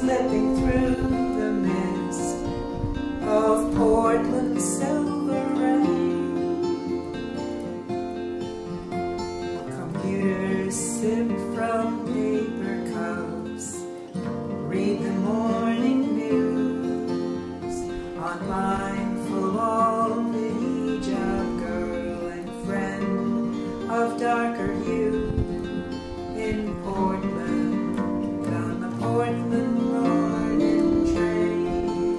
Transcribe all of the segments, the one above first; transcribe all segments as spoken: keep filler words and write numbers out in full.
slipping through the mist of Portland's silver rain. Computers sip from paper cups, read the morning news, online full of the hijab girl and friend of darker hue. In Portland, on the Portland morning train.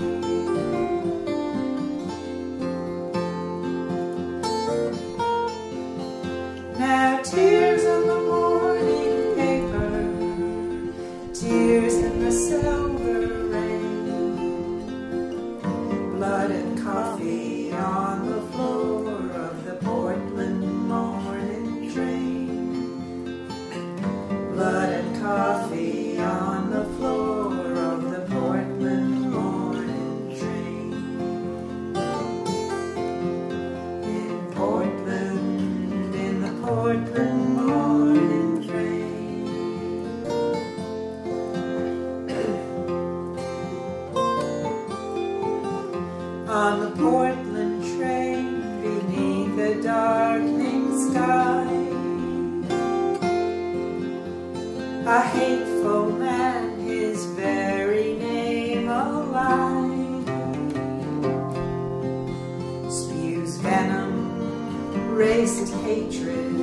Now tears on the morning paper, tears in the silver rain, blood and coffee on the floor of the Portland morning train. Blood and coffee on the floor of the Portland morning train. In Portland, in the Portland morning train. On the Portland train, beneath the darkening sky, a hateful man, his very name a lie, spews venom, racist hatred,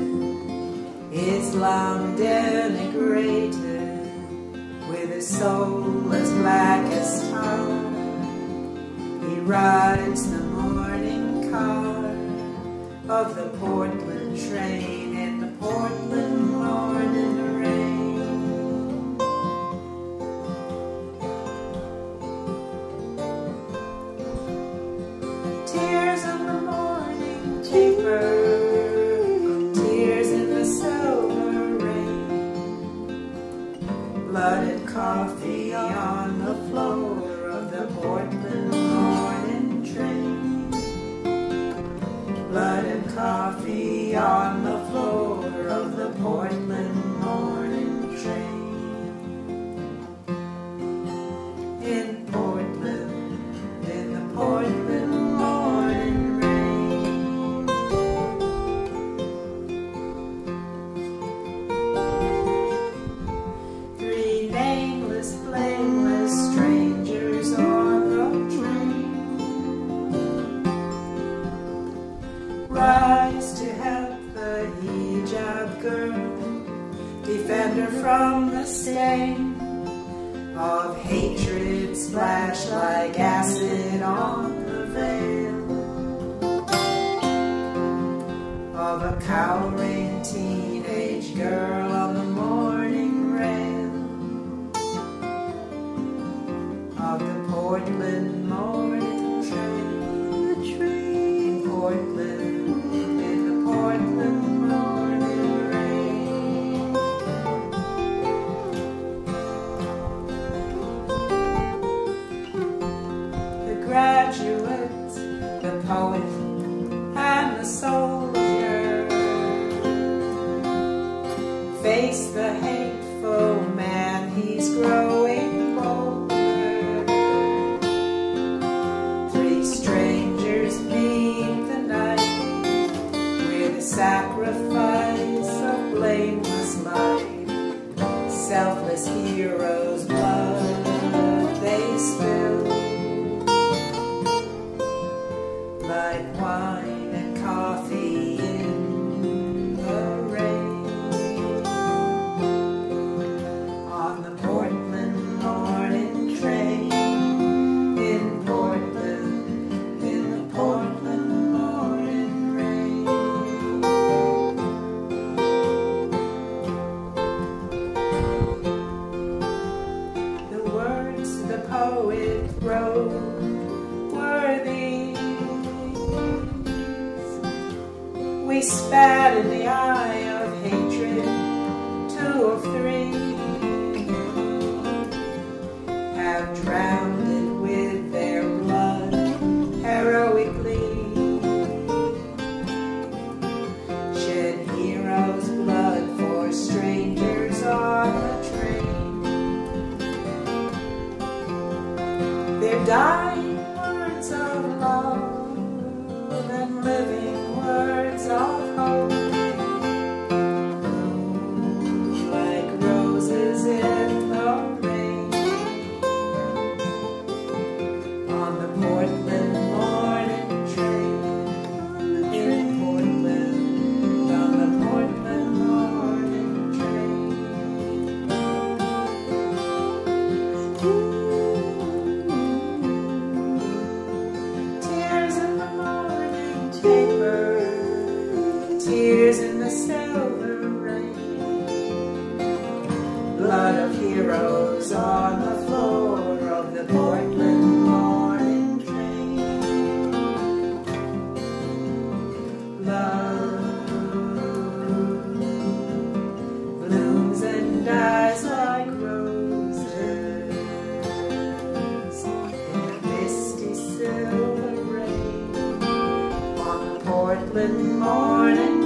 Islam denigrated, with a soul as black as tar. He rides the morning car of the Portland train in the Portland morning rain. Tears on the morning paper, tears in the silver rain, blood and coffee on the floor of the Portland morning train. Blood and coffee on the floor of the Portland morning train. In Portland, in the Portland morning rain. Three nameless, blameless strangers on the train rise to help the hijab girl, defend her from the stain of hatred splash like acid on the veil of a cowering teenage girl on the morning rail of the Portland morning train. The train in Portland, in the Portland morning rain. The graduate, the poet, and the soldier face the hateful man, he's growing bolder. Three strangers meet the night with a sacrifice of blameless life. Selfless heroes' blood they spill, like wine and coffee in the rain. On the Portland morning train, in Portland, in the Portland morning rain. The words the poet wrote were these: we spat in the eye of hatred, two of three have drowned it with their blood heroically. Shed heroes' blood for strangers on the train. They're dying words of love and living words of hope. Like roses in the rain on the Portland morning train. In Portland, on the Portland morning train. Tears in the morning paper, tears in the silver rain. Blood of heroes on the floor of the Portland morning train. Love blooms and dies like roses in the misty silver rain on the Portland morning